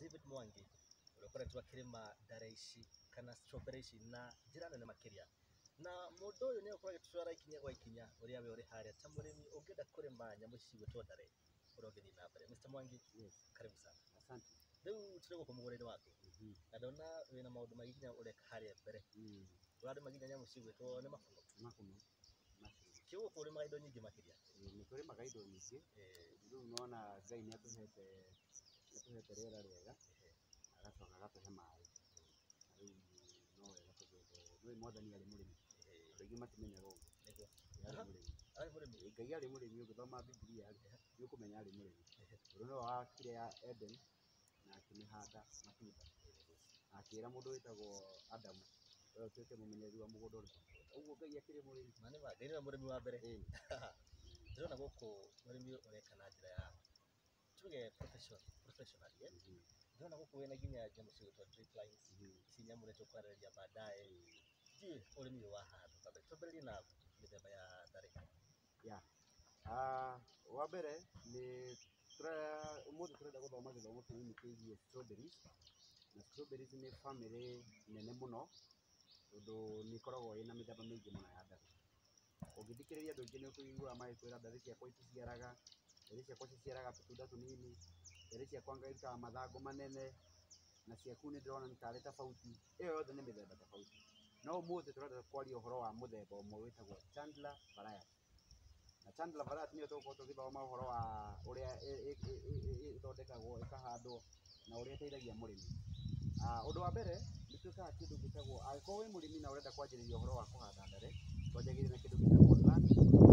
David Mwangi ukoretwa kirima daraici kana strawberries na jirana na makiria na mundu uyu ni ukoragwo tutwara ikinya gwa ikinya uria we uri haria ta murimi ungenda kurima nyamu ici gwitwo ndare urogethi na mbere. Mr. Mwangi, karibu sana. Asante. Riu turego kumugurire waku na ndona wina maundu maginya ureka haria mbere urari maginya nyamu ici gwitwo ni makuno kiugo kuri maido nyingi makiria ni kuri magaido nyingi riu unaona Ngai ni atuhete rera rega agacoka agatuhe mai riu no wega tugende ni mwathani ari murimi ringi matimenyaga uguo ari murimi Ngai ari murimi ugithoma Biblia ni ukumenya ari murimi riu no wakire ya Eden na akimihanda matunda akira mundu witagwo Adamu wewe tuke mumenyeri wa mugunda uri uguo Ngai akiri murimi mane wa Ngai ni murimi wa mbere ndona guku murimi ureka na njira ya tuge professionally ndona guku wena ginya nyamu cia gwitwo drip lines ici nyamu ni tukwarĩrĩria baadaye urimi wa handu kabla tũambĩrĩrie na mĩthemba ya ndare wa mbere ni umuthi turenda guthoma githomo kinini kigiĩ strawberries na strawberries ni family nene muno tondu ni ikoragwo ina mĩthemba mĩingĩ muno ya ndare. Ũngĩthikĩrĩria andũ aingĩ nĩ ũkũiguaga magĩkwĩra ndare ciakwa iticiaraga, ndare ciakwa ciciaraga tũtunda tũnini, ndare ciakwa ngairutaga mathangũ manene na ciaku nĩ ndĩrona tarĩ tofauti. Ĩyo yothe nĩ mĩthemba tofauti. No ũmũthĩ tũrenda kwaria ũhoro wa mũthemba ũmwe wĩtagwo Chandler variety. Na Chandler variety nĩyo tũgũkorwo tũgĩthoma ũhoro wa ũrĩa ĩthondekagwo, ĩkahandwo na ũrĩa ĩteithagia mũrĩmi. Ũndũ wa mbere nĩ twĩkaga kĩndũ gĩtagwo, angĩkorwo wĩ mũrĩmi na ũrenda kwanjĩrĩria ũhoro wa kũhanda ndare, twanjagĩrĩria na kĩndũ gĩtagwo land.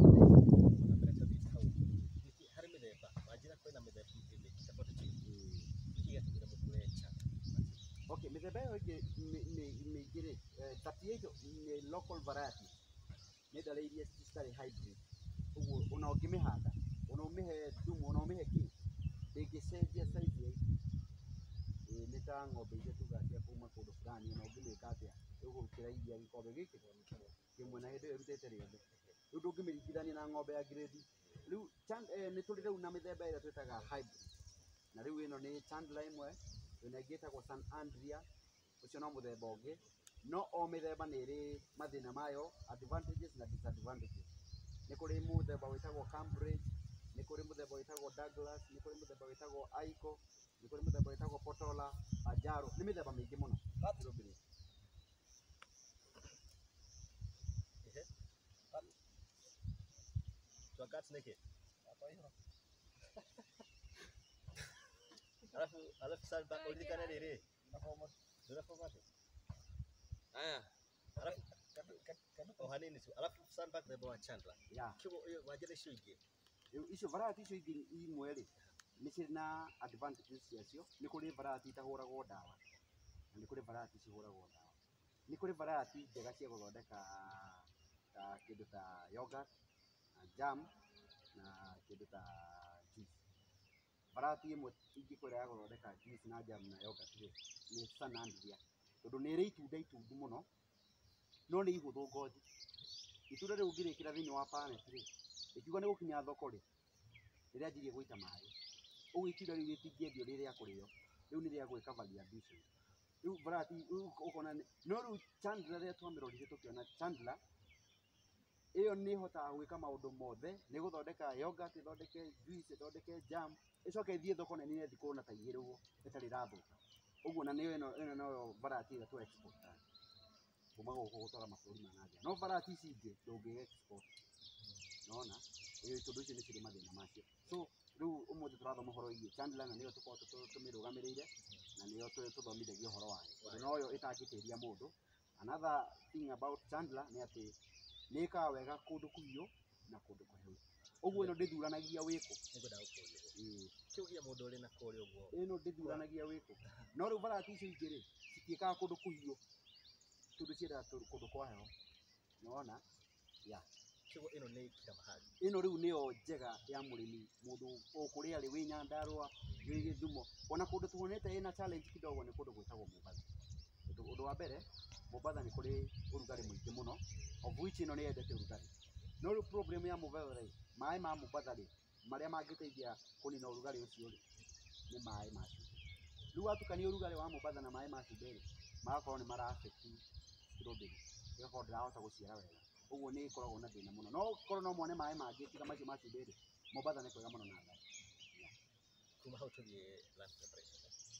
Harĩ mĩthemba wanjĩra kwĩna mĩthemba mĩingĩ tofauti igatũmĩra mũtu wecha. Okay, mĩthemba ĩyo ĩngĩ mĩingĩ rĩ 38 nĩ local variety, nĩ ndare iria citarĩ hybrid. Ũguo ona ũngĩmĩhanda, ona ũmĩhe thumu, ona ũmĩhe kĩ, ndĩngĩcenjia size ya irio. Nĩ ta ng'ombe iria tugaga cia kuma kũndũ fulani, ona ũngĩmĩka atĩa ĩgũgũkĩra iria gĩkombe gĩkĩ kĩmwe na hĩndĩ ĩyo ĩrutĩte rĩothe. Rĩu ndũngĩmĩringithania na ng'ombe ya grade. Rĩu nĩ tũrĩ rĩu na mĩthemba ĩrĩa twĩtaga hybrid, na rĩu ĩno nĩ Chandler ĩmwe, twĩna ĩngĩ ĩtagwo San Andrea, ũcio no mũthemba ũngĩ. No o mĩthemba nĩ ĩrĩ mathĩna mayo, advantages na disadvantages. Nĩ kũrĩ mũthemba wĩtagwo Cambridge, nĩ kũrĩ mũthemba wĩtagwo Douglas, nĩ kũrĩ mũthemba wĩtagwo Aiko, nĩ kũrĩ mũthemba wĩtagwo Potola, Pajaro, nĩ mĩthemba mĩingĩ mũno. Tuakat neke. Alafu sasa ulikana rere. Unafanya aya. Alafu hanini tu. Alafu sandbag the boy Chandler. Kibo wajira icio ingĩ. Icio variety icio ingĩ imwe rĩ nĩ cirĩ na advantages ciacio. Nĩ kũrĩ variety itahũragwo ndawa na nĩ kũrĩ variety cihũragwo ndawa. Nĩ kũrĩ variety njega cia gũthondeka kĩndũ ta yogurt na jam na kĩndũ ta juice. Variety ĩmwe ingĩkwĩra ya gũthondeka juice na jam na yogurt nĩ San Andrea, tondũ nĩ ĩrĩ itunda itungu mũno no nĩ ihũthũ ngothi. Itunda rĩu ũngĩrĩkĩra thĩinĩ wa planet rĩ, ĩkiuga nĩ gũkinya thoko rĩ, rĩanjirie gũita maĩ. Ũguo itunda rĩu rĩtingĩendio rĩ rĩa kũrĩo, rĩu nĩ rĩa gwĩkavaria ambition. Rĩu variety ũkona no rĩu Chandler rĩrĩa twamĩrorire tũkĩona Chandler ĩyo nĩ ĩhotaga gwĩka maũndũ mothe, nĩ gũthondeka yogurt, ĩthondeke juice, ĩthondeke jam, ĩcoke ĩthiĩ thoko na nĩ thikũ na ta igĩrĩ ũguo ĩtarĩ ĩrathũka. Ũguo na ĩno no variety ĩrĩa tũ export kuma gũkũ gũtwara mabũrũri ma na nja. No variety ici ingĩ ndũngĩ export. Nona tondũ icio nĩ cirĩ mathĩna macio. So rĩu ũmũthĩ tũrathoma ũhoro wĩgiĩ Chandler na nĩyo tũkoragwo tũmĩrũgamĩrĩire na nĩyo tũthomithagia ũhoro wayo. Tondũ noyo ĩtangĩtĩria mũndũ. Another thing about Chandler nĩ atĩ nĩ ĩkaga wega kũndũ kũhiũ na kũndũ kũhehu. Ũguo ĩno ndĩthuranagia wĩkũ. Kiugia mũndũ ũrĩ na kũrĩa ũguo. Ĩno ndĩthuranagia wĩkũ. No rĩu variety icio ingĩ rĩ, citiĩkaga kũndũ kũhiũ. Tondũ ciendaga kũndũ kwa heho. Nĩwona? Kiugo ĩno nĩ kila mahali. Ĩno rĩu nĩyo njega ya mũrĩmi, mũndũ kũrĩa rĩ wĩ Nyandarua, wĩ Gĩthumo. Ona kũndũ tuonete ĩna challenge kidogo nĩ kũndũ gwĩtagwo Mombasa. Ũndũ wa mbere, Mombasa nĩ kũrĩ ũrugarĩ mũingĩ mũno, of which ĩno nĩ yendete ũrugarĩ. No rĩu problem ya Mombasa rĩ, maĩ ma Mombasa rĩ, marĩa mangĩteithia kũnina ũrugarĩ ũcio rĩ, nĩ maĩ ma cumbĩ. Rĩu riu watukania urugari wa Mombasa na maĩ ma cumbĩ magakorwo nĩ mara affect strawberry igakorwo ndirahota gũciara wega ũguo nĩ ikoragwo na thĩna mũno no korwo no mone maĩ mangĩ tiga macio ma cumbĩ Mombasa nĩ kwega mũno na ngari kuma hau tũthiĩ land preparation